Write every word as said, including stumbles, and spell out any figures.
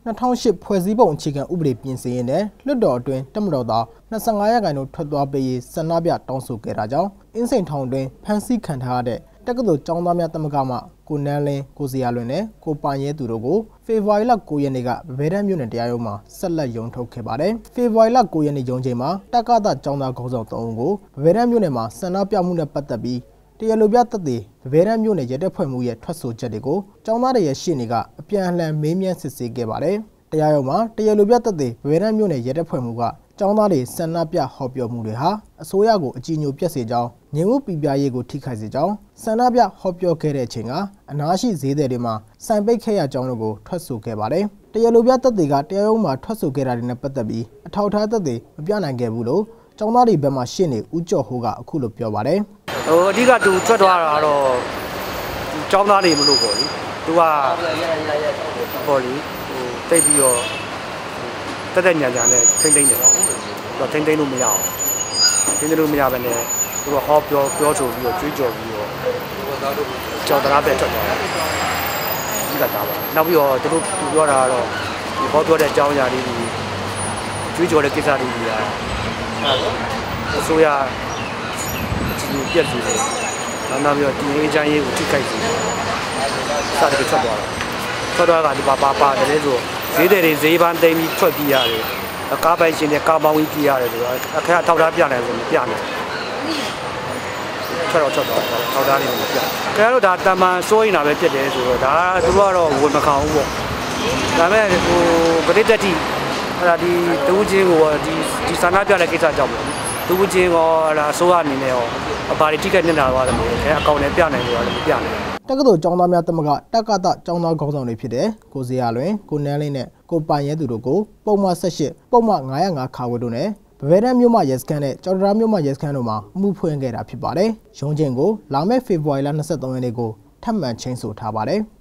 နှစ်ထောင်ရှစ်ဖွဲ့စည်းပုံအခြေခံဥပဒေပြင်ဆင်ရေးနဲ့လွှတ်တော်အတွင်းတက်မတော်သားနှစ်ဆယ့်ငါးရာခိုင်နှုန်းထွက်သွားပေးရေးဆန္ဒပြတောင်းဆိုခဲ့တာကြောင့်အင်းစိန်ထောင်တွင်ဖမ်းဆီးခံထားရတဲ့တက္ကသိုလ်ကျောင်းသားများသမဂ္ဂမှကိုနန်းလင်းကိုစရာလွင်နဲ့ကိုပိုင်ရဲသူတို့ကိုဖေဖော်ဝါရီလ၉ရက်နေ့ကဗဗဲတန်းမြို့နယ်တရားရုံးမှာဆက်လက်ရုံးထုတ်ခဲ့ပါတယ်။ဖေဖော်ဝါရီလ၉ရက်နေ့ရုံးချိန်မှာတက္ကသကျောင်းသားခေါင်းဆောင်သုံးဦးကိုဗဗဲတန်းမြို့နယ်မှာဆန္ဒပြမှုနဲ့ပတ်သက်ပြီးတရားလိုပြသက်သေဗဗဲတန်းမြို့နယ်ရဲတပ်ဖွဲ့မှုရဲ့ထွက်ဆိုချက်တွေကိုကျောင်းသားတွေရဲ့ရှေ့နေကအပြန်အလှန်မေးမြန်းစစ်ဆေးခဲ့ပါတယ်။တရားရုံးမှာတရားလိုပြသက်သေဗဗဲတန်းမြို့နယ်ရဲတပ်ဖွဲ့မှုကကျောင်းသားတွေဆန္ဒပြဟောပြောမှုတွေဟာအစိုးရကိုအကြည်ညိုပြတ်စေကြောင်းငြိမ်ဝှက်ပြပြရေးကိုထိခိုက်စေကြောင်းဆန္ဒပြဟောပြောခဲ့တဲ့အချိန်ကအနားရှိဈေးသည်တွေမှာစိုင်ပိတ်ခဲ့ရကြောင်းတို့ကိုထွက်ဆိုခဲ့ပါတယ်။တရားလိုပြသက်သေကတရားရုံးမှာထွက်ဆိုခဲ့တာတွေနဲ့ပတ်သက်ပြီးအထောက်အထားသက်သေမပြနိုင်ခဲ့ဘူးလို့ကျောင်းသားတွေဘက်မှရှင်းနေဦးကျော်ဟိုးကအခုလိုပြောပါတယ်။ဟိုအဓိကသူထွက်သွားတာတော့ကျောင်းသားတွေမလို့ပေါ့လေ။သူကပေါ့လေဟိုတိတ်ပြီးတော့တက်တက်ညာညာနဲ့ထိမ့်သိမ့်တယ်တော့ထိမ့်သိမ့်လို့မရအောင်ထိမ့်သိမ့်လို့မရဘဲနဲ့သူကဟောပြောပြောဆိုပြီးတော့ကြွေးကြော်ပြီးတော့ကြော်တရားပဲထွက်သွားတယ်ဒီကတာပါနောက်ပြီးတော့သူတို့ပြောတာကတော့ဒီဟောပြောတဲ့အကြောင်းအရာလေးတွေကြွေးကြော်တဲ့ကိစ္စတွေကြီးอ่ะအစိုးရဒီပြက်စီတယ်နောက်ပြီးတော့ဒီအေးချမ်းရေးကိုထိခိုက်စေတယ်စတဲ့ထွက်သွားတယ်ထွက်သွားတာဒီပါပါပါတယ်ဆိုဈေးတွေဈေးပန်းသိမ်းပြီးထွက်ပြေးရတယ်ကားပိုင်ရှင်နဲ့ကားပေါင်းပြီးပြေးရတယ်ဆိုတော့အခက်အထောက်ထားပြနိုင်ဆိုမပြနိုင်ထွက်တော့ထွက်တော့ထောက်ထားနေမပြခင်ဗျားတို့ဒါတမန်စိုးရင်တာပဲဖြစ်တယ်ဆိုတော့ဒါသူတို့ကတော့ဝင်မခံဘူးပေါ့ဒါပေမဲ့ဟိုပရိသတ်တိအဲ့ဒါဒီတူးချင်းကိုဒီဒီဆန္ဒပြတဲ့ကိစ္စကြောင့်ပေါ့တူးချင်းရောအဲ့ဒါအစိုးရအနေနဲ့ရောအပါတီထိခိုက်နေတာသွားတယ်လို့အဲအကောင့်နဲ့ပြနိုင်လို့ရတယ်မပြနိုင်တက္ကသိုလ်ကျောင်းသားများသမဂ္ဂတက္ကသကျောင်းသားခေါင်းဆောင်တွေဖြစ်တဲ့ကိုစရာလွင်ကိုနန်းလင်းနဲ့ကိုပိုင်ရဲသူတို့ကိုပုံမှန်၁၈ပုံမှန်၅၀၅ခါဝတ်တို့နဲ့ဗဗဲတန်းမြို့မှရဲစခန်းနဲ့ကျောက်တရာမြို့မှရဲစခန်းတို့မှာအမှုဖွင့်ခဲ့တာဖြစ်ပါတယ်။ရုံးချိန်ကိုလာမယ့်ဖေဖော်ဝါရီလ၂၃ရက်နေ့ကိုထပ်မံချိန်းဆိုထားပါတယ်။